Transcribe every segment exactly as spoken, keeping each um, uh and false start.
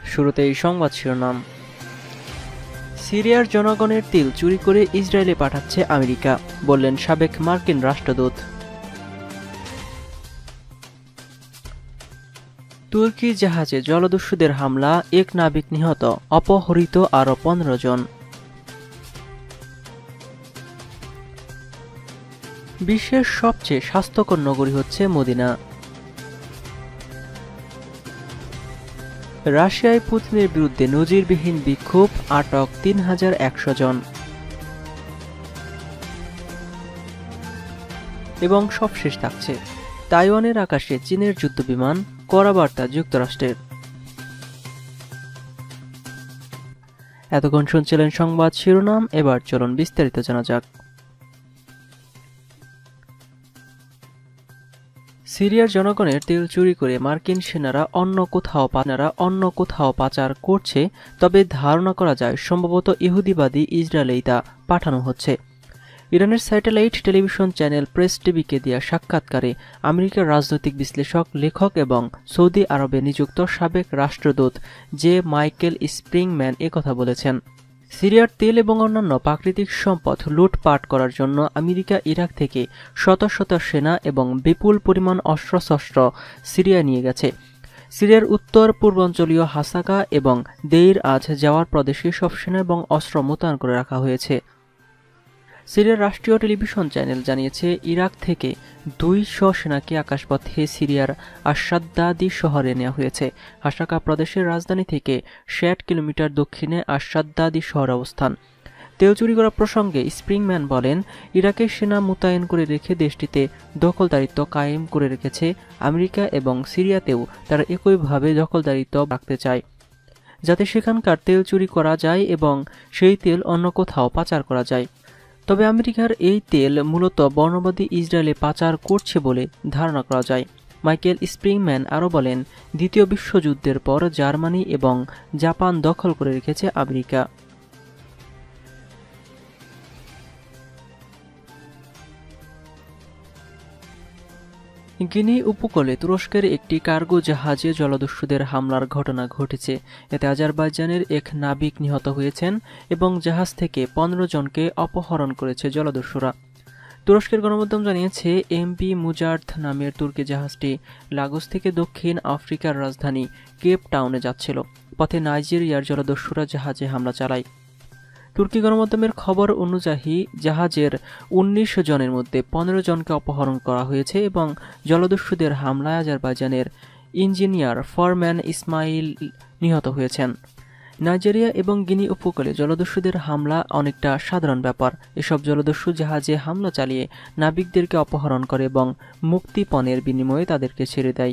শুরুতেই সংবাদ শিরোনাম। সিরিয়ার জনগণের তেল চুরি করে ইসরায়েলে পাঠাচ্ছে আমেরিকা, বললেন সাবেক মার্কিন রাষ্ট্রদূত। তুর্কি জাহাজে জলদস্যুদের হামলা, এক নাবিক নিহত, অপহৃত আরও পনেরো জন। বিশ্বের সবচেয়ে স্বাস্থ্যকর নগরী হচ্ছে মদিনা। রাশিয়ায় পুতিনের বিরুদ্ধে নজিরবিহীন বিক্ষোভ, আটক তিন হাজার একশো জন। এবং সবশেষ থাকছে তাইওয়ানের আকাশে চীনের যুদ্ধবিমান, কড়া বার্তা যুক্তরাষ্ট্রের। এতক্ষণ শুনছিলেন সংবাদ শিরোনাম, এবার চলুন বিস্তারিত জানা যাক। সিরিয়ার জনগণের তেল চুরি করে মার্কিন সেনারা অন্য কোথাও পানারা অন্য কোথাও পাচার করছে, তবে ধারণা করা যায় সম্ভবত ইহুদিবাদী ইসরায়েলেই তা পাঠানো হচ্ছে। ইরানের স্যাটেলাইট টেলিভিশন চ্যানেল প্রেস টিভিকে দেয়া সাক্ষাৎকারে আমেরিকার রাজনৈতিক বিশ্লেষক, লেখক এবং সৌদি আরবে নিযুক্ত সাবেক রাষ্ট্রদূত জে মাইকেল স্প্রিংম্যান একথা বলেছেন। সিরিয়ার তেল এবং অন্যান্য প্রাকৃতিক সম্পদ লুটপাট করার জন্য আমেরিকা ইরাক থেকে শত শত সেনা এবং বিপুল পরিমাণ অস্ত্রশস্ত্র সিরিয়া নিয়ে গেছে। সিরিয়ার উত্তর পূর্বাঞ্চলীয় হাসাকা এবং দেইর আজ যাওয়ার প্রদেশে সব সেনা এবং অস্ত্র মোতায়েন করে রাখা হয়েছে। সিরিয়ার রাষ্ট্রীয় টেলিভিশন চ্যানেল জানিয়েছে, ইরাক থেকে দুইশো সেনাকে আকাশপথে সিরিয়ার আশাদ্দাদি শহরে নেওয়া হয়েছে। হাসাকা প্রদেশের রাজধানী থেকে ষাট কিলোমিটার দক্ষিণে আশাদ্দাদি শহর অবস্থান। তেল চুরি করা প্রসঙ্গে স্প্রিংম্যান বলেন, ইরাকের সেনা মোতায়েন করে রেখে দেশটিতে দখলদারিত্ব কায়েম করে রেখেছে আমেরিকা, এবং সিরিয়াতেও তারা একইভাবে দখলদারিত্ব রাখতে চায়, যাতে সেখানকার তেল চুরি করা যায় এবং সেই তেল অন্য কোথাও পাচার করা যায়। তবে আমেরিকার এই তেল মূলত বর্ণবাদী ইসরায়েলে পাচার করছে বলে ধারণা করা যায়। মাইকেল স্প্রিংম্যান আরও বলেন, দ্বিতীয় বিশ্বযুদ্ধের পর জার্মানি এবং জাপান দখল করে রেখেছে আমেরিকা। গিনি উপকূলে তুরস্কের একটি কার্গো জাহাজে জলদস্যুদের হামলার ঘটনা ঘটেছে। এতে আজারবাইজানের এক নাবিক নিহত হয়েছেন এবং জাহাজ থেকে পনেরো জনকে অপহরণ করেছে জলদস্যুরা। তুরস্কের গণমাধ্যম জানিয়েছে, এমপি মুজার্থ নামের তুর্কি জাহাজটি লাগোস থেকে দক্ষিণ আফ্রিকার রাজধানী কেপ টাউনে যাচ্ছিল। পথে নাইজেরিয়ার জলদস্যুরা জাহাজে হামলা চালায়। তুর্কি গণমাধ্যমের খবর অনুযায়ী জাহাজের উনিশ জনের মধ্যে পনেরো জনকে অপহরণ করা হয়েছে এবং জলদস্যুদের হামলায় আজারবাইজানের ইঞ্জিনিয়ার ফরম্যান ইসমাইল নিহত হয়েছেন। নাইজেরিয়া এবং গিনি উপকূলে জলদস্যুদের হামলা অনেকটা সাধারণ ব্যাপার। এসব জলদস্যু জাহাজে হামলা চালিয়ে নাবিকদেরকে অপহরণ করে এবং মুক্তিপণের বিনিময়ে তাদেরকে ছেড়ে দেয়।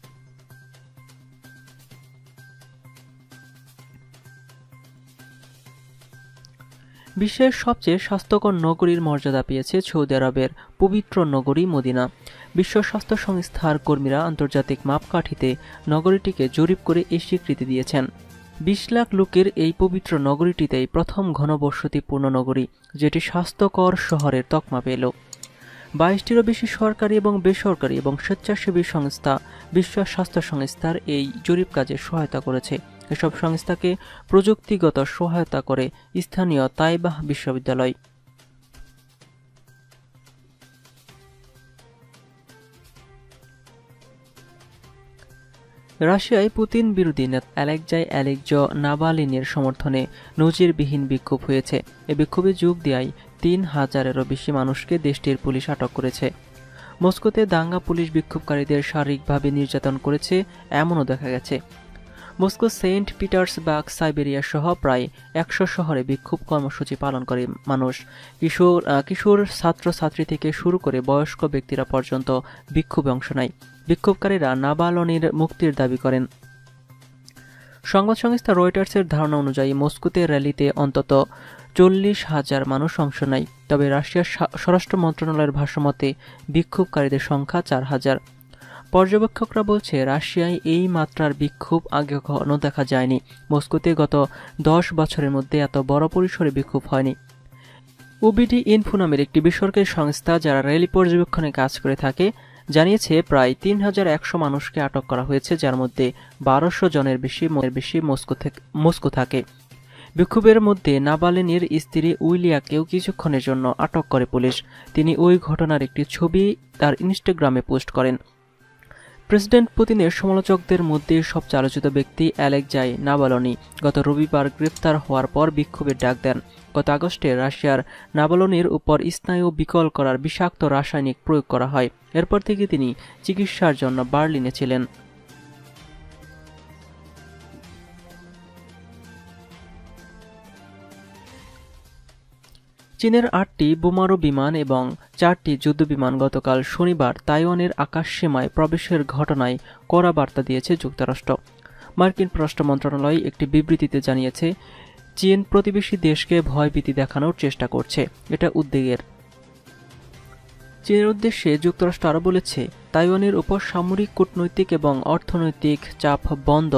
বিশ্বের সবচেয়ে স্বাস্থ্যকর নগরীর মর্যাদা পেয়েছে সৌদি আরবের পবিত্র নগরী মদিনা। বিশ্ব স্বাস্থ্য সংস্থার কর্মীরা আন্তর্জাতিক মাপকাঠিতে নগরীটিকে জরিপ করে এই স্বীকৃতি দিয়েছেন। বিশ লাখ লোকের এই পবিত্র নগরীটিতেই প্রথম ঘনবসতিপূর্ণ নগরী, যেটি স্বাস্থ্যকর শহরের তকমা পেল। বাইশটিরও বেশি সরকারি এবং বেসরকারি এবং স্বেচ্ছাসেবী সংস্থা বিশ্ব স্বাস্থ্য সংস্থার এই জরিপ কাজে সহায়তা করেছে। এসব সংস্থাকে প্রযুক্তিগত সহায়তা করে স্থানীয় তাইবাহ বিশ্ববিদ্যালয়। রাশিয়ায় পুতিন বিরোধী নেতা অ্যালেক্সাই অ্যালেক্স নাভালিনের সমর্থনে নজিরবিহীন বিক্ষোভ হয়েছে। এ বিক্ষোভে যোগ দেওয়ায় তিন হাজারেরও বেশি মানুষকে দেশটির পুলিশ আটক করেছে। মস্কোতে দাঙ্গা পুলিশ বিক্ষোভকারীদের শারীরিকভাবে নির্যাতন করেছে, এমনও দেখা গেছে। মস্কো, সেন্ট পিটার্সবার্গ, সাইবেরিয়া সহ প্রায় একশো শহরে বিক্ষোভ কর্মসূচি পালন করে মানুষ। কিশোর কিশোর ছাত্রছাত্রী থেকে শুরু করে বয়স্ক ব্যক্তিরা পর্যন্ত বিক্ষোভে অংশ নেয়। বিক্ষোভকারীরা নাভালনির মুক্তির দাবি করেন। সংবাদ সংস্থা রয়টার্সের ধারণা অনুযায়ী মস্কোতে র্যালিতে অন্তত চল্লিশ হাজার মানুষ অংশ নেয়। তবে রাশিয়ার স্বরাষ্ট্র মন্ত্রণালয়ের ভাষ্যমতে বিক্ষোভকারীদের সংখ্যা চার হাজার। পর্যবেক্ষকরা বলছে, রাশিয়ায় এই মাত্রার বিক্ষোভ আগে কখনো দেখা যায়নি। মস্কোতে গত দশ বছরের মধ্যে এত বড় পরিসরে বিক্ষোভ হয়নি। ওবিডি ইনফো নামের একটি বেসরকারি সংস্থা যারা র্যালি পর্যবেক্ষণে কাজ করে থাকে জানিয়েছে প্রায় তিন হাজার একশো মানুষকে আটক করা হয়েছে, যার মধ্যে বারোশো জনের বেশি বেশি মস্কো থেকে মস্কো থাকে। বিক্ষোভের মধ্যে নাভালিনির স্ত্রী উইলিয়াকেও কিছুক্ষণের জন্য আটক করে পুলিশ। তিনি ওই ঘটনার একটি ছবি তার ইনস্টাগ্রামে পোস্ট করেন। প্রেসিডেন্ট পুতিনের সমালোচকদের মধ্যে সবচেয়ে আলোচিত ব্যক্তি অ্যালেক্সাই নাভালনি গত রবিবার গ্রেপ্তার হওয়ার পর বিক্ষোভের ডাক দেন। গত আগস্টে রাশিয়ার নাভালনির উপর স্নায়ু বিকল করার বিষাক্ত রাসায়নিক প্রয়োগ করা হয়। এরপর থেকে তিনি চিকিৎসার জন্য বার্লিনে ছিলেন। চীনের আটটি বোমারু বিমান এবং চারটি যুদ্ধবিমান গতকাল শনিবার তাইওয়ানের আকাশসীমায় প্রবেশের ঘটনায় কড়া বার্তা দিয়েছে যুক্তরাষ্ট্র। মার্কিন পররাষ্ট্র মন্ত্রণালয় একটি বিবৃতিতে জানিয়েছে, চীন প্রতিবেশী দেশকে ভয়ভীতি দেখানোর চেষ্টা করছে, এটা উদ্বেগের। চীনের উদ্দেশ্যে যুক্তরাষ্ট্র আরও বলেছে, তাইওয়ানের উপর সামরিক, কূটনৈতিক এবং অর্থনৈতিক চাপ বন্ধ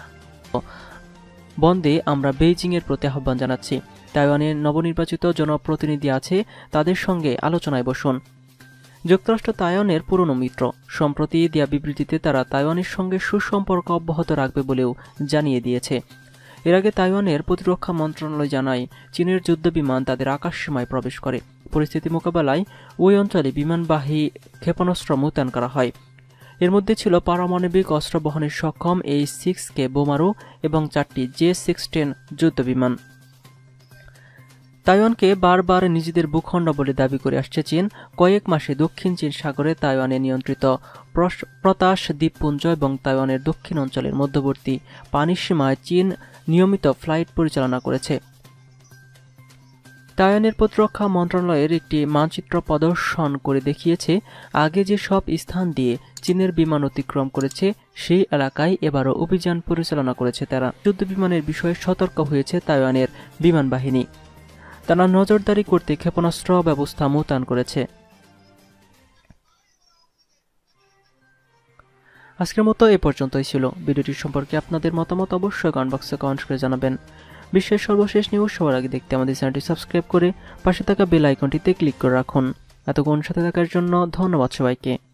বন্ধে আমরা বেইজিংয়ের প্রতি আহ্বান জানাচ্ছি। তাইওয়ানের নবনির্বাচিত জনপ্রতিনিধি আছে, তাদের সঙ্গে আলোচনায় বসুন। যুক্তরাষ্ট্র তাইওয়ানের পুরনো মিত্র। সম্প্রতি দেয়া বিবৃতিতে তারা তাইওয়ানের সঙ্গে সুসম্পর্ক অব্যাহত রাখবে বলেও জানিয়ে দিয়েছে। এর আগে তাইওয়ানের প্রতিরক্ষা মন্ত্রণালয় জানায়, চীনের যুদ্ধবিমান তাদের আকাশসীমায় প্রবেশ করে। পরিস্থিতি মোকাবেলায় ওই অঞ্চলে বিমানবাহী ক্ষেপণাস্ত্র মোতায়েন করা হয়। এর মধ্যে ছিল পারমাণবিক অস্ত্র বহনে সক্ষম এইচ সিক্স কে বোমারু এবং চারটি জে সিক্স টেন যুদ্ধবিমান। তাইওয়ানকে বারবার নিজেদের ভূখণ্ড বলে দাবি করে আসছে চীন। কয়েক মাসে দক্ষিণ চীন সাগরে তাইওয়ানে নিয়ন্ত্রিত প্রতাস দ্বীপপুঞ্জ এবং তাইওয়ানের দক্ষিণ অঞ্চলের মধ্যবর্তী পানিসীমায় চীন নিয়মিত ফ্লাইট পরিচালনা করেছে। তাইওয়ানের প্রতিরক্ষা মন্ত্রণালয়ের একটি মানচিত্র প্রদর্শন করে দেখিয়েছে, আগে যে সব স্থান দিয়ে চীনের বিমান অতিক্রম করেছে সেই এলাকায় এবারও অভিযান পরিচালনা করেছে তারা। যুদ্ধবিমানের বিষয়ে সতর্ক হয়েছে তাইওয়ানের বিমান বাহিনী। তারা নজরদারি করতে ক্ষেপণাস্ত্র ব্যবস্থা মোতায়েন করেছে। আজকের মতো এ পর্যন্তই ছিল। ভিডিওটি সম্পর্কে আপনাদের মতামত অবশ্যই কমেন্ট বক্সে কমেন্ট করে জানাবেন। বিশ্বের সর্বশেষ নিউজ সবার আগে দেখতে আমাদের চ্যানেলটি সাবস্ক্রাইব করে পাশে থাকা বেল আইকনটিতে ক্লিক করে রাখুন। এতক্ষণ সাথে থাকার জন্য ধন্যবাদ সবাইকে।